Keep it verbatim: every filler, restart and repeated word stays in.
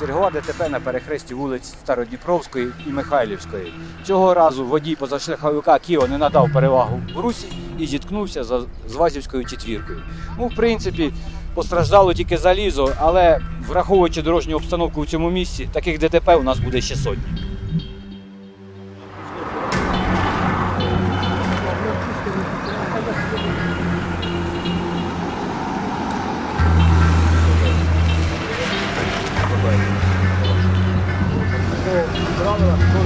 Чергова ДТП на перехресті вулиць Стародніпровської і Михайлівської. Цього разу водій позашляховика Кіо не надав перевагу в русі і зіткнувся з ВАЗівською четвіркою. Ну, в принципі, постраждало тільки залізо, але враховуючи дорожню обстановку в цьому місці, таких ДТП у нас буде ще сотні. Правила.